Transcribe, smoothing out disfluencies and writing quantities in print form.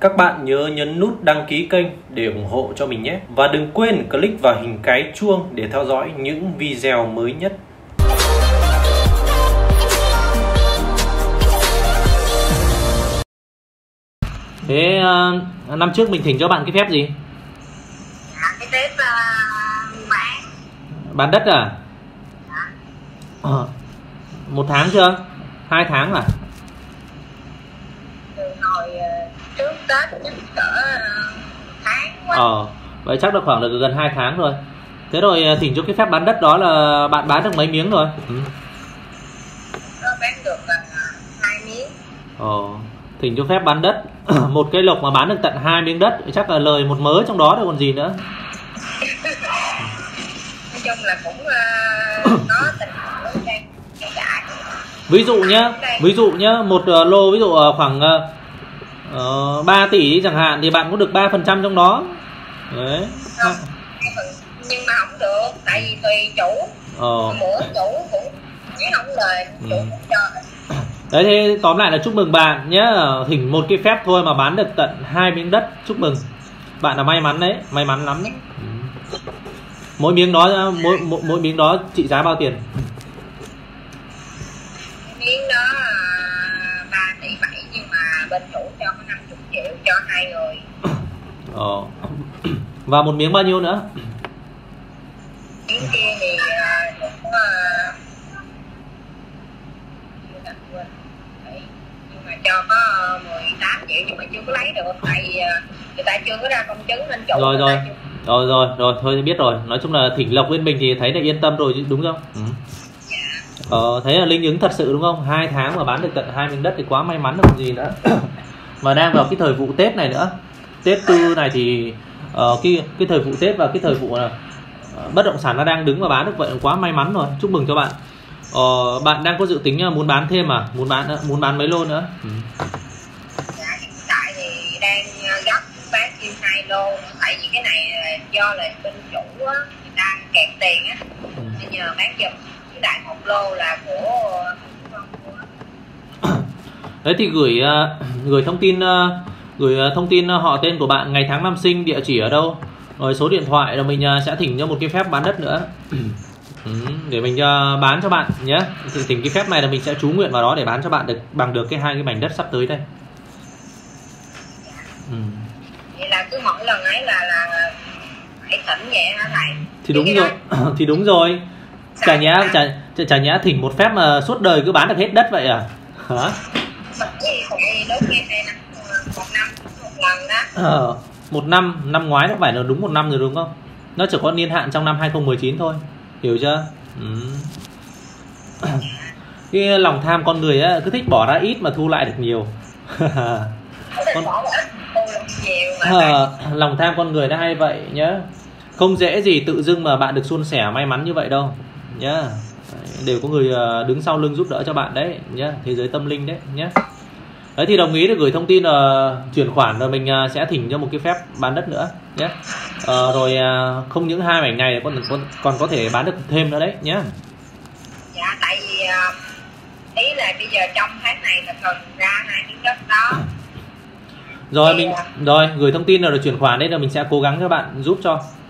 Các bạn nhớ nhấn nút đăng ký kênh để ủng hộ cho mình nhé. Và đừng quên click vào hình cái chuông để theo dõi những video mới nhất. Thế năm trước mình thỉnh cho bạn cái phép gì? Cái phép bán đất à? Một tháng chưa? 2 tháng à? Từ hồi trước Tết chắc cỡ tháng quá. Vậy chắc là khoảng là gần 2 tháng rồi. Thế rồi thỉnh cho cái phép bán đất đó là bạn bán được mấy miếng rồi? Nó bán được 2 miếng. Thỉnh cho phép bán đất một cây lộc mà bán được tận 2 miếng đất, chắc là lời một mớ trong đó rồi còn gì nữa. Nói chung là cũng có tình huống đang chạy. Ví dụ nhá, một lô ví dụ khoảng 3 tỷ chẳng hạn thì bạn cũng được 3% trong đó. Đấy. Không, nhưng mà không được, tại vì tùy chủ. Mỗi chủ cũng không lời, chủ cũng cho. Đấy, thế tóm lại là chúc mừng bạn nhé. Thỉnh một cái phép thôi mà bán được tận 2 miếng đất. Chúc mừng. Bạn là may mắn đấy, may mắn lắm đấy. Mỗi miếng đó mỗi miếng đó trị giá bao tiền? Miếng đó 3 tỷ 7 nhưng mà bên chủ cho có 50 triệu cho 2 người. Và một miếng bao nhiêu nữa? Miếng kia thì cũng nhưng mà cho có 18 triệu nhưng mà chưa có lấy được, tại vì người ta chưa có ra công chứng nên chủ rồi thôi biết rồi. Nói chung là thỉnh lộc bên mình thì thấy là yên tâm rồi chứ, đúng không? Thấy là linh ứng thật sự đúng không? 2 tháng mà bán được tận 2 miếng đất thì quá may mắn được gì nữa. Mà đang vào cái thời vụ Tết này nữa, Tết Tư này thì cái thời vụ Tết và cái thời vụ bất động sản nó đang đứng và bán được vậy là quá may mắn rồi. Chúc mừng cho bạn. Bạn đang có dự tính muốn bán thêm à? Muốn bán mấy lô nữa? Dạ, hiện tại thì đang gấp bán thêm 2 lô, tại vì cái này là do là bên chủ á, người ta kẹt tiền á, nên nhờ bán giùm. Với đại một lô là của đấy thì gửi thông tin họ tên của bạn, ngày tháng năm sinh, địa chỉ ở đâu, rồi số điện thoại, rồi mình sẽ thỉnh cho một cái phép bán đất nữa. Để mình bán cho bạn nhé. Thì thỉnh cái phép này là mình sẽ chú nguyện vào đó để bán cho bạn được bằng được 2 cái mảnh đất sắp tới đây. Vậy là cứ mỗi lần ấy là phải tỉnh vậy hả thầy? Thì đúng rồi. Thì đúng rồi. Chả nhẽ thỉnh một phép mà suốt đời cứ bán được hết đất vậy à? Hả? Một năm ngoái nó phải là đúng 1 năm rồi đúng không? Nó chỉ có niên hạn trong năm 2019 thôi. Hiểu chưa? Cái lòng tham con người á, cứ thích bỏ ra ít mà thu lại được nhiều. Lòng tham con người nó hay vậy nhá. Không dễ gì tự dưng mà bạn được suôn sẻ may mắn như vậy đâu nhá. Đều có người đứng sau lưng giúp đỡ cho bạn đấy nhá. Thế giới tâm linh đấy nhá. Đấy thì đồng ý để gửi thông tin chuyển khoản rồi mình sẽ thỉnh cho một cái phép bán đất nữa nhé. Rồi không những 2 mảnh này còn có thể bán được thêm nữa đấy nhé. Dạ, tại vì ý là bây giờ trong tháng này là cần ra 2 miếng đất đó. Rồi mình gửi thông tin rồi chuyển khoản đấy, rồi mình sẽ cố gắng cho bạn giúp cho.